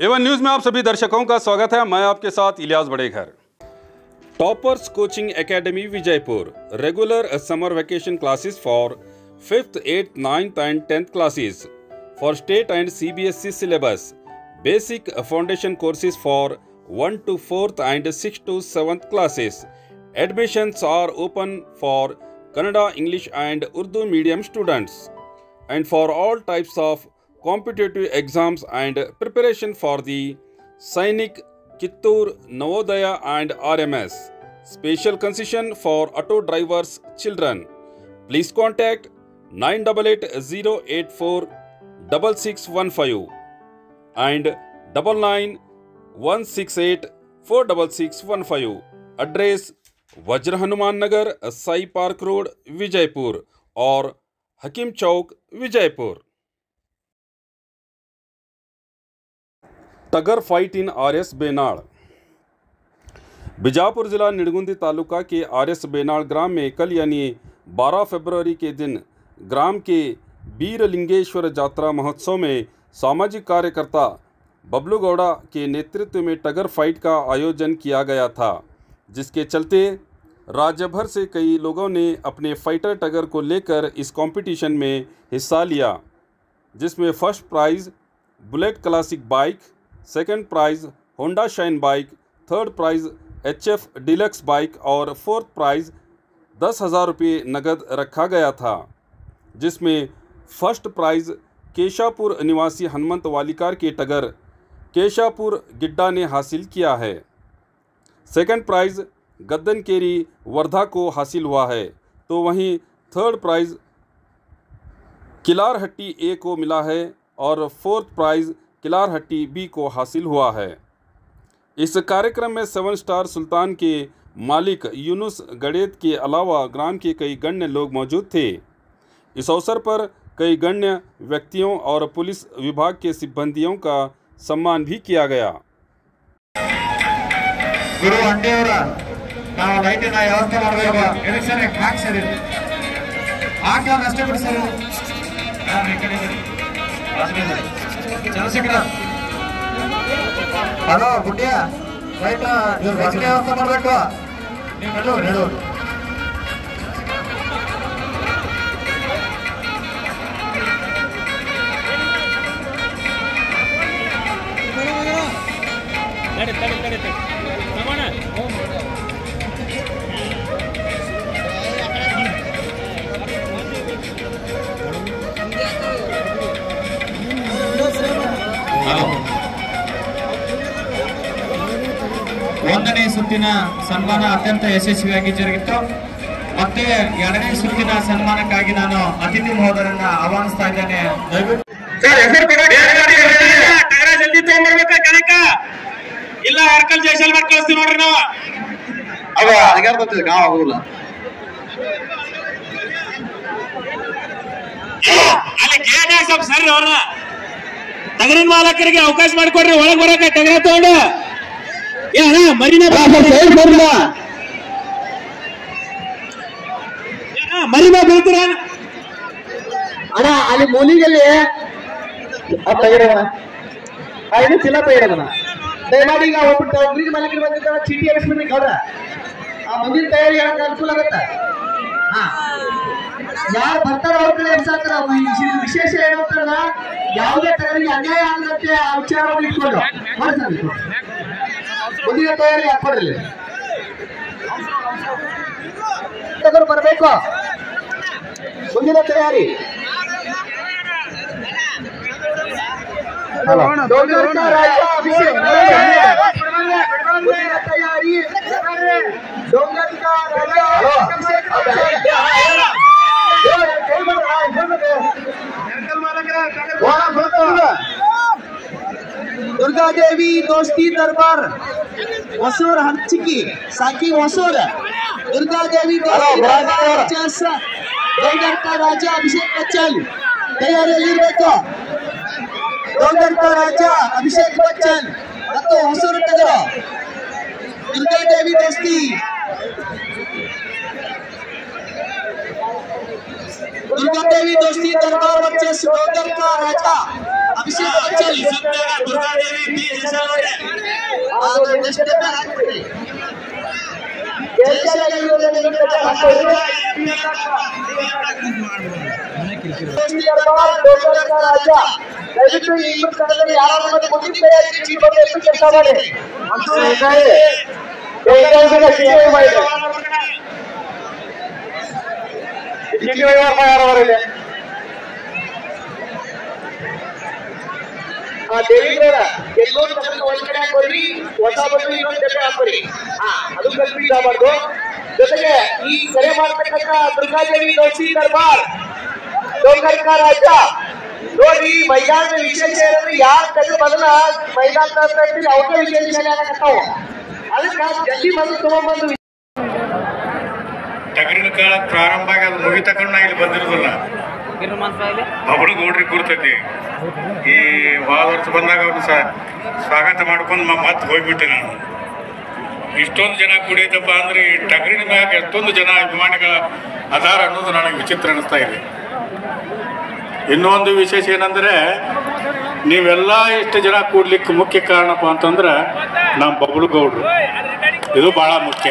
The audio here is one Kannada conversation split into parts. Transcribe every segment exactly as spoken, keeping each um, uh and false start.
एवन न्यूज में आप सभी दर्शकों का स्वागत है। मैं आपके साथ Ilyas Badeghar. Toppers coaching academy Vijayapur regular summer vacation classes for fifth, eighth, ninth and tenth classes for state and C B S E syllabus. Basic foundation courses for one to fourth and sixth to seventh classes. Admissions are open for Kannada, English and Urdu medium students and for all types of competitive exams and preparation for the Sainik, Kittur, Navodaya and R M S. Special concession for auto drivers' children. Please contact nine eight eight zero eight four six six one five and double nine one six eight four six six one five. Address Vajra Hanuman Nagar, Sai park road, Vijayapur और हकीम चौक, विजयपुर. टगर fight in R S Benal. Bijapur जिला निड़गुंदी तालुका के आर एस बेनाड़ ग्राम में कल यानी बारह फरवरी के दिन ग्राम के बीरलिंगेश्वर जात्रा महोत्सव में सामाजिक कार्यकर्ता बबलू गौड़ा के नेतृत्व में टगर फाइट का आयोजन किया गया था, जिसके चलते राज्य भर से कई लोगों ने अपने फाइटर टगर को लेकर इस कंपटीशन में हिस्सा लिया, जिसमें first prize Bullet Classic bike, second prize Honda Shine bike, third prize H F Deluxe bike और फोर्थ प्राइज़ दस हज़ार रुपये नगद रखा गया था, जिसमें फर्स्ट प्राइज़ केशापुर निवासी हनुमंत वालिकार के टगर केशापुर गिड्डा ने हासिल किया है. सेकंड प्राइज़ गद्दन केरी वर्धा को हासिल हुआ है, तो वहीं थर्ड प्राइज़ किलारहट्टी ए को मिला है और फोर्थ प्राइज़ किलारहट्टी बी को हासिल हुआ है. इस कार्यक्रम में सेवन स्टार सुल्तान के मालिक यूनुस गड़ेत के अलावा ग्राम के कई गण्य लोग मौजूद थे. इस अवसर पर कई गण्य व्यक्तियों और पुलिस विभाग के सिब्बंदियों का सम्मान भी किया गया. गुरु अंडेवर ನಾವು ಲೈಟಿನ ವ್ಯವಸ್ಥೆ ಮಾಡಬೇಕು. ಎಲ್ಲಿ ಸರ್ ಹಾಕಿ ಸರ್ ಹಾಕಿ ಅವ್ರು ಅಷ್ಟೇ ಬಿಡಿ ಸರ್. ಚಂದ್ರಶೇಖರ ಹಲೋ ಗುಡ್ಡಿಯ ಲೈಟ್ ನೀವು ರಸ್ತೆ ವ್ಯವಸ್ಥೆ ಮಾಡಬೇಕು. ನೀವು ಹೇಳು ಹೇಳು ತಡೆ ತಡೆ ತಡೆ ತಡೆ ಸಮಾನ ಒಂದನೇ ಸುತ್ತಿನ ಸನ್ಮಾನ ಅತ್ಯಂತ ಯಶಸ್ವಿಯಾಗಿ ಜರುಗಿತ್ತು. ಮತ್ತೆ ಎರಡನೇ ಸುತ್ತಿನ ಸನ್ಮಾನಕ್ಕಾಗಿ ನಾನು ಅತಿಥಿ ಮಹೋದರನ್ನ ಆಹ್ವಾನಿಸ್ತಾ ಇದ್ದೇನೆ. ಜಲ್ದಿ ತಗೊಂಡ್ಬರ್ಬೇಕ ಕನಕ ಇಲ್ಲ ಹರ್ಕಲ್ ಜೈಸಲ್ ಮಾಡಿ ಕಳಿಸ್ತೀವಿ ನೋಡ್ರಿ ನಾವು. ಅವ ಅಧಿಕಾರ ಬರ್ತಿದೆ ಗಾಂವ್ ಆಗುದಿಲ್ಲ. ಅಲ್ಲಿ ಗೇಟ್ ಸ್ವಲ್ಪ ಸರಿ ಅವ್ರನ್ನ ತಗರಿನ ಮಾಲಕರಿಗೆ ಅವಕಾಶ ಮಾಡಿಕೊಡ್ರಿ, ಒಳಗೆ ಬರಕ ತಗರ ತಗೊಂಡು ಮರಿನ ಮರಿನ ಬೀಳ್ತೀರ ಅಣ್ಣ. ಅಲ್ಲಿ ಮೂಲಿಗೆಲ್ಲಿ ಐದು ಚೀಲ ತಯಾರದನ ದಯಮಾಡಿ ಈಗ ಒಬ್ಬರು ಒಬ್ಬರಿಗೆ ಮಾಲೀಕರು ಬಂದಿದ್ದ ಚೀಟಿ ಎರಿಸ್ಬಿಡ್ಬೇಕು. ಅವ್ರ ಆ ಮುಂದಿನ ತಯಾರಿ ಹೇಳಕ್ ಅನುಕೂಲ ಆಗತ್ತ. ಹಾ, ಯಾರು ಬರ್ತಾರ ಅವ್ರ ಕಡೆ ಎಬ್ಸಾಕ್ತಾರ. ವಿಶೇಷ ಏನಂತಾರ, ಯಾವುದೇ ತಯಾರಿಗೆ ಅನ್ಯಾಯ ಆಗದಂತೆ ಆ ವಿಚಾರವನ್ನು ಇಟ್ಕೊಂಡು ಮಾಡಿಸ್ಬೇಕು. ಮುಂದಿನ ತಯಾರಿ ಹಾಕೊಡ್ರಿ ತಗರು ಬರಬೇಕು. ಮುಂದಿನ ತಯಾರಿ ರಾಜ ಅಭಿಷೇಕ್ ಮುಂದಿನ ತಯಾರಿ ಡೋಂಗರ್ಕ ರಾಜ ಅಭಿಷೇಕ್ दुर्गादेवी दोस्ती दरबार वसोर हंचिकी साकी वसोर दुर्गादेवी डोंगर्ಕ ರಾಜ ಅಭಿಷೇಕ್ ಬಚ್ಚನ್ ತಯಾರಿಯಲ್ಲಿರಬೇಕು. ಡೋಂಗರ್ಕ ರಾಜ ಅಭಿಷೇಕ್ ಬಚ್ಚನ್ ಮತ್ತು ಹೊಸೂರು ಟಗರ दुर्गादेवी दोस्ती दुर्गादेवी दोस्ती दरबार वर्चस्व डोंगर्ಕ ರಾಜ अभिषेक ಚಲಿ ಸತ್ಯಾಗ ದುರ್ಗಾದೇವಿ ಬಿ ಹೆಸರವರೇ ಅದು ನೆಕ್ಸ್ಟ್ ಸ್ಟೆಪ್ ಹಾಕ್ಬಿಡಿ ರಾಜ ದಯವಿಟ್ಟು ಈ ಸ್ಥಳದಲ್ಲಿ ಯಾರಾದ್ರೂ ಮತ್ತೆ ಮುಂದಿನ ಚೀಟಿ ಬಗ್ಗೆ ಎಷ್ಟು ಕೆಲಸ ಮಾಡಿ ಅಂತೂ ಚೀಟಿ ವ್ಯವಹಾರ ಯಾರವರಿದೆ ಆ ದೇವಿಂದ್ರ ಎಲ್ಲರೂ ತಗೊಂಡು ಒಂದ್ ಕಡೆ ಹಾಕೋರಿ ಹೊಸ ಬಸ್ಸು ಇನ್ನೊಂದ್ ಜೊತೆ ಹಾಕೋರಿ ಹಾ ಅದು ಕಲ್ಪಿಟ್ ಆಗಬಾರ್ದು ಜೊತೆಗೆ ಈ ಕರೆ ಮಾಡ್ತಕ್ಕಂಥ ದುರ್ಗಾದೇವಿ ದೋಷಿ ದರ್ಬಾರ್ ಡೋಂಗರ್ಕ ರಾಜ ನೋಡಿ ಮೈದಾನದ ವಿಶೇಷ ಏನಂದ್ರೆ ಯಾರು ತೆಗೆದು ಮೊದಲ ಮೈದಾನ ಅವ್ರ ವಿಶೇಷ ಆಗತ್ತಾವ ಅದಕ್ಕೆ ಜಲ್ದಿ ಬಂದು ತಗೊಂಡ್ಬಂದು ಟಗರಿನ ಕಾಲ ಪ್ರಾರಂಭ ಆಗಿ ಅದು ಮುಗಿ ತಗೊಂಡು ಇಲ್ಲಿ ಬಂದಿರೋದಿಲ್ಲ ಬಬಲು ಗೌಡ್ರಿಗೆ ಗುರ್ತೈತಿ ಈ ಹೋದ ವರ್ಷ ಬಂದಾಗ ಅವ್ರು ಸಹ ಸ್ವಾಗತ ಮಾಡ್ಕೊಂಡು ಮತ್ತೆ ಹೋಗ್ಬಿಟ್ಟೆ ನಾನು ಇಷ್ಟೊಂದು ಜನ ಕುಡಿಯತಪ್ಪ ಅಂದ್ರೆ ಈ ಟಗರಿನ ಮ್ಯಾಗ ಎಷ್ಟೊಂದು ಜನ ಅಭಿಮಾನಿಗಳ ಅದಾರ ಅನ್ನೋದು ನನಗೆ ವಿಚಿತ್ರ ಅನಿಸ್ತಾ ಇದೆ. ಇನ್ನೊಂದು ವಿಶೇಷ ಏನಂದ್ರೆ ನೀವೆಲ್ಲ ಎಷ್ಟು ಜನ ಕೂಡ್ಲಿಕ್ಕೆ ಮುಖ್ಯ ಕಾರಣಪ್ಪ ಅಂತಂದ್ರೆ ನಮ್ಮ ಬಬಲು ಗೌಡ್ರು, ಇದು ಬಹಳ ಮುಖ್ಯ.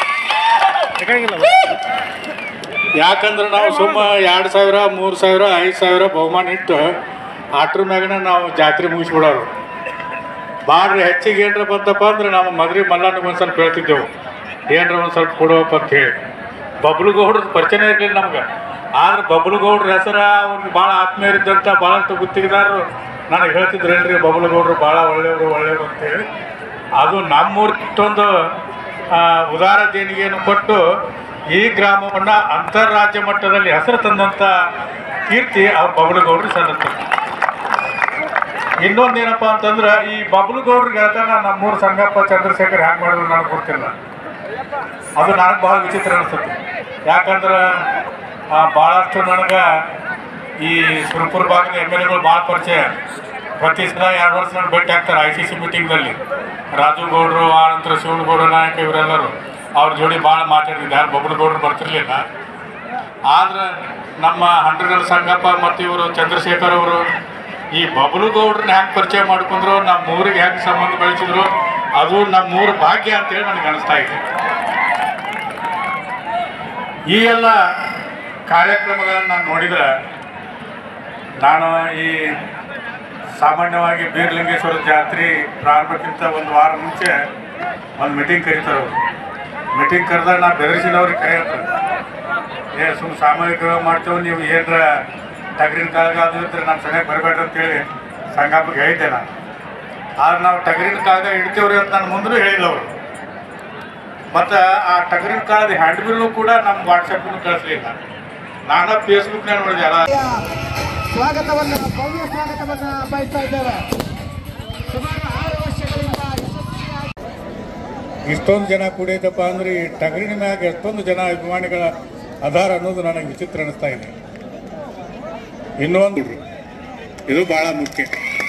ಯಾಕಂದ್ರೆ ನಾವು ಸುಮ್ಮ ಎರಡು ಸಾವಿರ ಮೂರು ಸಾವಿರ ಐದು ಸಾವಿರ ಬಹುಮಾನ ಇಟ್ಟು ಆಟ್ರ ಮ್ಯಾಗನ ನಾವು ಜಾತ್ರೆ ಮುಗಿಸ್ಬಿಡೋರು. ಬಾಡ್ರಿ ಹೆಚ್ಚಿಗೆ ಏನರ ಬಂತಪ್ಪ ಅಂದ್ರೆ ನಾವು ಮದ್ರಿ ಮಲ್ಲನಿಗೆ ಒಂದು ಸ್ವಲ್ಪ ಹೇಳ್ತಿದ್ದೆವು, ಏನರ ಒಂದು ಸ್ವಲ್ಪ ಕೊಡುವಪ್ಪ ಅಂತ ಹೇಳಿ. ಬಬ್ಲು ಗೌಡ್ರ ಪರಿಚಯ ಇರಲಿಲ್ಲ ನಮ್ಗೆ. ಆದ್ರೆ ಬಬ್ಲು ಗೌಡ್ರ ಹೆಸರ ಅವ್ರಿಗೆ ಭಾಳ ಆತ್ಮೀಯರಿದ್ದಂಥ ಭಾಳಷ್ಟು ಗುತ್ತಿಗೆದಾರರು ನನಗೆ ಹೇಳ್ತಿದ್ರು, ಏನ್ರಿ ಬಬ್ಲು ಗೌಡ್ರು ಭಾಳ ಒಳ್ಳೆಯವರು ಒಳ್ಳೆಯವರು ಅಂತೇಳಿ. ಅದು ನಮ್ಮೂರಿಷ್ಟೊಂದು ಉದಾರ ದೇಣಿಗೆಯನ್ನು ಕೊಟ್ಟು ಈ ಗ್ರಾಮವನ್ನು ಅಂತಾರಾಜ್ಯ ಮಟ್ಟದಲ್ಲಿ ಹೆಸರು ತಂದಂಥ ಕೀರ್ತಿ ಅವ್ರ ಬಬ್ಲು ಗೌಡ್ರಿಗೆ ಸಲ್ಲುತ್ತದೆ. ಇನ್ನೊಂದೇನಪ್ಪ ಅಂತಂದ್ರೆ ಈ ಬಬ್ಲು ಗೌಡ್ರಿಗೆ ಹೇಳ್ತಾನೆ ನಮ್ಮೂರು ಸಂಗಪ್ಪ ಚಂದ್ರಶೇಖರ್ ಹ್ಯಾಂಗೆ ಮಾಡಿದ್ರು ನನಗೆ ಗೊತ್ತಿಲ್ಲ. ಅದು ನನಗೆ ಭಾಳ ವಿಚಿತ್ರ ಅನಿಸುತ್ತೆ. ಯಾಕಂದ್ರೆ ಭಾಳಷ್ಟು ನನಗೆ ಈ ಸುರಪುರ ಭಾಗದ ಎಮ್ ಎಲ್ ಎಗಳು ಭಾಳ ಪರಿಚಯ. ಪ್ರತಿ ಸಲ ಎರಡು ವರ್ಷ ನಾನು ಭೇಟಿ ಆಗ್ತಾರೆ ಐ ಸಿ ಸಿ ಮೀಟಿಂಗ್ನಲ್ಲಿ. ರಾಜು ಗೌಡರು, ಆ ನಂತರ ಶಿವನಗೌಡ ನಾಯಕ ಇವರೆಲ್ಲರೂ ಅವ್ರ ಜೋಡಿ ಭಾಳ ಮಾತಾಡಿದ್ರು. ಯಾರು ಬಬ್ಲು ಗೌಡರು ಬರ್ತಿರ್ಲಿಲ್ಲ. ಆದ್ರೆ ನಮ್ಮ ಹಂಡ್ರಗಲ್ ಸಂಗಪ್ಪ ಮತ್ತು ಇವರು ಚಂದ್ರಶೇಖರ್ ಅವರು ಈ ಬಬ್ಲು ಗೌಡ್ರನ್ನ ಹೆಂಗೆ ಪರಿಚಯ ಮಾಡ್ಕೊಂಡ್ರು, ನಮ್ಮ ಊರಿಗೆ ಹೆಂಗೆ ಸಂಬಂಧ ಬೆಳೆಸಿದ್ರು, ಅದು ನಮ್ಮೂರ ಭಾಗ್ಯ ಅಂತೇಳಿ ನನಗೆ ಅನಿಸ್ತಾ ಇದೆ. ಈ ಎಲ್ಲ ಕಾರ್ಯಕ್ರಮಗಳನ್ನು ನಾನು ನೋಡಿದರೆ ನಾನು ಈ ಸಾಮಾನ್ಯವಾಗಿ ಬೀರಲಿಂಗೇಶ್ವರ ಜಾತ್ರೆ ಪ್ರಾರಂಭಕ್ಕಿಂತ ಒಂದು ವಾರ ಮುಂಚೆ ಒಂದು ಮೀಟಿಂಗ್ ಕರೀತಾರೆ. ಅವರು ಮೀಟಿಂಗ್ ಕರೆದಾಗ ನಾನು ಬೆದರಿಸಿದವ್ರಿಗೆ ಕರೆ ಹೇಳ್ತಾರೆ, ಏ ಸುಮ್ಮ ಸಾಮೂಹಿಕ ಮಾಡ್ತೇವೆ, ನೀವು ಏನರ ಟಗರಿನ ಕಾಲಗ ಅದು ಇದ್ರೆ ನಮ್ಮ ಸರಿಯಾಗಿ ಬರಬೇಡ್ರಿ ಅಂತೇಳಿ ಸಂಗಪ್ಪಗೆ ಹೇಳಿದ್ದೆ ನಾನು. ಆದ್ರೆ ನಾವು ಟಗರಿನ ಕಾಲಗ ಇಡ್ತೇವ್ರಿ ಅಂತ ನಾನು ಮುಂದೂ ಹೇಳಿಲ್ಲ ಅವರು. ಮತ್ತು ಆ ಟಗರಿನ ಕಾಲದ ಹ್ಯಾಂಡ್ ಬಿಲ್ನು ಕೂಡ ನಮ್ಮ ವಾಟ್ಸಪ್ನು ಕಳಿಸ್ಲಿಲ್ಲ. ನಾನು ಫೇಸ್ಬುಕ್ನಾಗ ನೋಡಿದೆ ಅಲ್ಲ. ಸ್ವಾಗತವನ್ನು ಭವ್ಯ ಸ್ವಾಗತವನ್ನು ಬಯಸ್ತಾ ಇದ್ದೇವೆ. ಸುಮಾರು ಆರು ವರ್ಷಗಳಿಂದ ಇಷ್ಟೊಂದು ಜನ ಕುಡಿಯತಪ್ಪ ಅಂದ್ರೆ ಈ ಟಗರಿನ ಮ್ಯಾಗ ಎಷ್ಟೊಂದು ಜನ ಅಭಿಮಾನಿಗಳ ಆಧಾರ ಅನ್ನೋದು ನನಗೆ ವಿಚಿತ್ರ ಅನಿಸ್ತಾ ಇದೆ. ಇನ್ನೊಂದು ಇದು ಭಾಳ ಮುಖ್ಯ.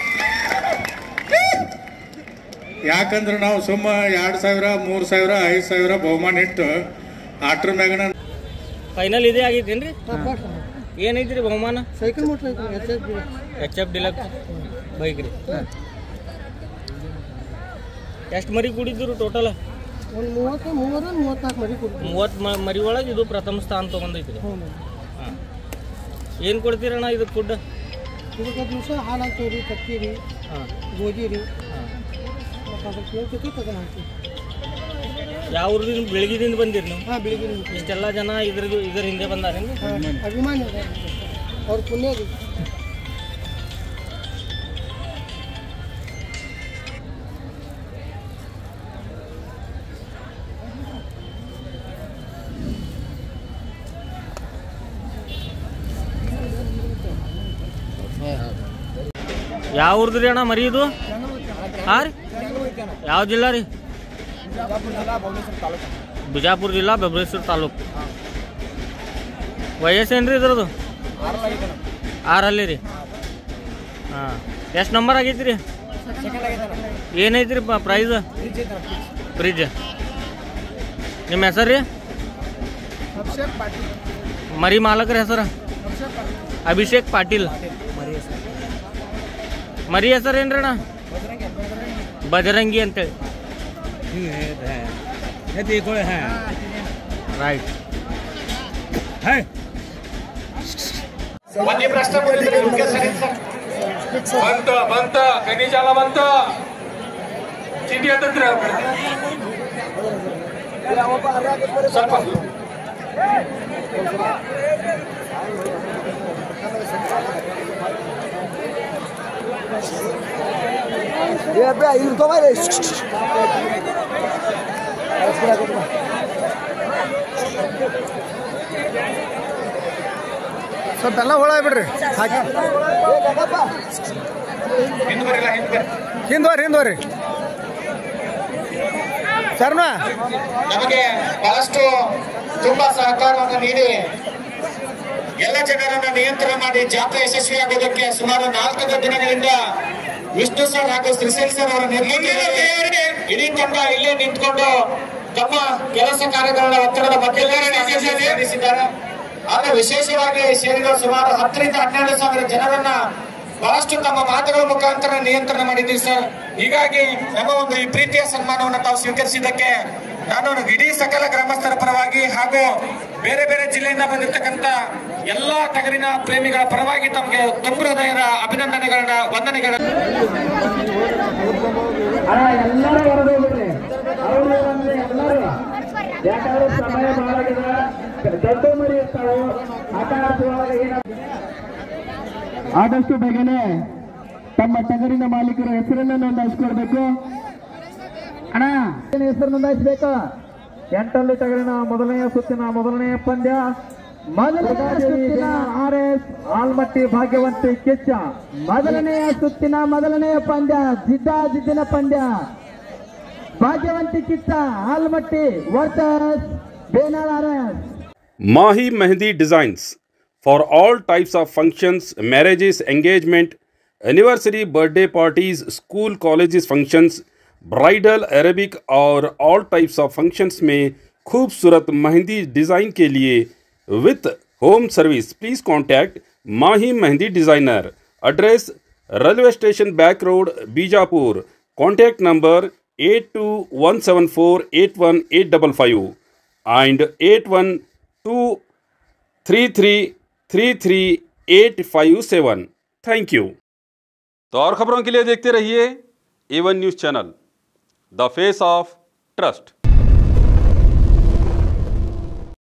ಯಾಕಂದ್ರೆ ನಾವು ಸುಮ್ಮ ಎರಡು ಸಾವಿರ ಮೂರು ಸಾವಿರ ಐದು ಸಾವಿರ ಬಹುಮಾನ ಇಟ್ಟು ಆಟ್ರ ಮ್ಯಾಗನ ಫೈನಲ್ ಇದೇ ಆಗಿತ್ತೇನ್ರಿ? ಏನೈತ್ರಿ ಬಹುಮಾನ? Cycle motor H F Deluxe bike ರೀ. ಎಷ್ಟು ಮರಿ ಕುಡಿದ್ರು ಟೋಟಲ್? ಒಂದು ಮೂವತ್ತು ಮೂವರು ಮೂವತ್ನಾಲ್ಕು ಮರಿ ಕೊಡ್ತೀವಿ. ಮೂವತ್ತು ಮರಿ ಒಳಗೆ ಇದು ಪ್ರಥಮ ಸ್ಥಾನ ತೊಗೊಂಡೈತ್ರಿ. ಹಾಂ. ಏನು ಕೊಡ್ತೀರಣ್ಣ ಇದಕ್ಕೆ ಫುಡ್? ಇದಕ್ಕೆ ದಿವಸ ಹಾಲು ಹಾಕ್ತೀವಿ ರೀ, ತತ್ತಿ ರೀ, ಹಾಂ, ಗೋಧಿ ರೀ, ಹಾಂ, ಮತ್ತು ಅದಕ್ಕೆ ಏನು ಜೊತೆ ತಗೊಂಡು ಹಾಕ್ತೀವಿ. ಯಾವ ಊರಿಂದ ಬೆಳಗ್ಗೆದಿಂದ ಬಂದಿರಿ ನೀವು? ಹಾಂ, ಬೆಳಿಗ್ಗೆ ಇಷ್ಟೆಲ್ಲ ಜನ ಇದ್ರದ್ದು ಇದ್ರ ಹಿಂದೆ ಬಂದಾರೇನು? ಅಭಿಮಾನಿ ಅದ ಅವ್ರ ಪುಣ್ಯ ರೀ. ಯಾವ ಊರ್ದು ರೀ ಅಣ್ಣ ಮರಿ ಇದು? ಹಾಂ ರೀ, ಯಾವ ಜಿಲ್ಲಾ ರೀ? ಬಿಜಾಪುರ ಜಿಲ್ಲಾ, ಬಬಲೇಶ್ವರ ತಾಲೂಕು. ವಯಸ್ಸೇನು ರೀ ಇದ್ರದ್ದು? ಆರಲ್ಲಿ ರೀ. ಹಾಂ, ಎಷ್ಟು ನಂಬರ್ ಆಗೈತಿ ರೀ? ಏನೈತಿ ರೀ ಪ್ರೈಸ್? ಫ್ರಿಜ್. ನಿಮ್ಮ ಹೆಸರು ರೀ? ಮರಿ ಮಾಲಕರ ಹೆಸರು? ಅಭಿಷೇಕ್ ಪಾಟೀಲ್. ಮರಿ ಹೆಸರೇನ್ರಣ್ಣ? ಬಜರಂಗಿ ಅಂತೇಳಿ. ರೈಟ್. ಒಂದೇ ಪ್ರಶ್ನೆ ಮಾಡಿದ್ರೆ ನಿಮ್ಗೆ ಸರಿ ಸರ್. ಬಂತ ಬಂತ ಕನಿಜಾಲ ಬಂತ ಚೀಟಿ ಹತ್ತತ್ರ ಸ್ವಲ್ಪ ಸ್ವಲ್ಪ ಎಲ್ಲ ಹೊಳ ಬಿಡ್ರಿ ಹಾಕಿ ಹಿಂದ್ವರಿಲ್ಲ ಹಿಂದ್ವರಿ ಹಿಂದ್ವರಿ ಹಿಂದ್ವರಿ ಸರ್ನ ನಮಗೆ ಬಹಳಷ್ಟು ತುಂಬಾ ಸಹಕಾರವನ್ನು ನೀಡಿ ಎಲ್ಲ ಜನರನ್ನ ನಿಯಂತ್ರಣ ಮಾಡಿ ಜಾತ್ರೆ ಯಶಸ್ವಿಯಾಗೋದಕ್ಕೆ ಸುಮಾರು ನಾಲ್ಕು ದಿನಗಳಿಂದ ವಿಷ್ಣು ಸರ್ ಹಾಗೂ ಶ್ರೀಶೈಲ್ ಸರ್ ಅವರ ನೇತೃತ್ವದಲ್ಲಿ ಇಡೀ ತಂಡ ಇಲ್ಲೇ ನಿಂತ್ಕೊಂಡು ತಮ್ಮ ಕೆಲಸ ಕಾರ್ಯಗಳನ್ನ ಒತ್ತಡದ ಮಧ್ಯದಲ್ಲಿ ನಡೆಸಿದ್ದಾರೆ. ಆದ್ರೆ ವಿಶೇಷವಾಗಿ ಸೇರಿದ ಸುಮಾರು ಹತ್ತರಿಂದ ಹನ್ನೆರಡು ಸಾವಿರ ಜನರನ್ನ ಬಹಳಷ್ಟು ತಮ್ಮ ಮಾತುಗಳ ಮುಖಾಂತರ ನಿಯಂತ್ರಣ ಮಾಡಿದ್ದೀವಿ ಸರ್. ಹೀಗಾಗಿ ನಮ್ಮ ಒಂದು ಈ ಪ್ರೀತಿಯ ಸನ್ಮಾನವನ್ನು ತಾವು ಸ್ವೀಕರಿಸಿದ್ದಕ್ಕೆ ನಾನು ಇಡೀ ಸಕಲ ಗ್ರಾಮಸ್ಥರ ಪರವಾಗಿ ಹಾಗೂ ಬೇರೆ ಬೇರೆ ಜಿಲ್ಲೆಯಿಂದ ಬಂದಿರತಕ್ಕಂತ ಎಲ್ಲಾ ಟಗರಿನ ಪ್ರೇಮಿಗಳ ಪರವಾಗಿ ತಮಗೆ ತುಂಬ ಹೃದಯದ ಅಭಿನಂದನೆಗಳನ್ನ ವಂದನೆಗಳನ್ನ ಎಲ್ಲರೂ ಹೊರಗೋಗ್ಬಿಡ್ರಿ ಎಲ್ಲರೂ ಯಾಕಂದ್ರೆ ಸಮಯ ಮಾಡಾಗಿದೆ. ದೊಡ್ಡ ಮರಿ ಇರ್ತಾವೆ ಆಟ ಆಡುವಾಗ ಏನ ಆದಷ್ಟು ಬೇಗನೆ ತಮ್ಮ ಟಗರಿನ ಮಾಲೀಕರ ಹೆಸರನ್ನ ನೋಂದಾಯಿಸಿಕೊಳ್ಬೇಕು. ಅಣ್ಣ ಹೆಸರು ನೋಂದಾಯಿಸಬೇಕು. ಎಂಟಲ್ಲಿ ಟಗರಿನ ಮೊದಲನೆಯ ಸುತ್ತಿನ ಮೊದಲನೆಯ ಪಂದ್ಯ ಮೊದಲನೆಯ ಆರ್ ಎಸ್ ಆಲ್ಮಟ್ಟಿ ಭಾಗ್ಯವಂತಿ ಕಿಚ್ಚ. ಮೊದಲನೆಯ ಸುತ್ತಿನ ಮೊದಲನೆಯ ಪಂದ್ಯ ಜಿದ್ದ ಜಿದ್ದಿನ ಪಂದ್ಯ Bhagyavanti Kichcha Almatti versus Benal R S. Mahi Mehndi Designs for all types of functions, marriages, engagement, anniversary, birthday parties, school, colleges functions, bridal, Arabic और ऑल टाइप्स ऑफ फंक्शंस में खूबसूरत मेहंदी डिज़ाइन के लिए with home service please contact Mahi Mehndi designer. Address railway station back road Bijapur. Contact number eight two one seven four eight one eight double five and eight one two three three three three eight five seven. Thank you. तो और खबरों के लिए देखते रहिए A one news channel, the face of trust.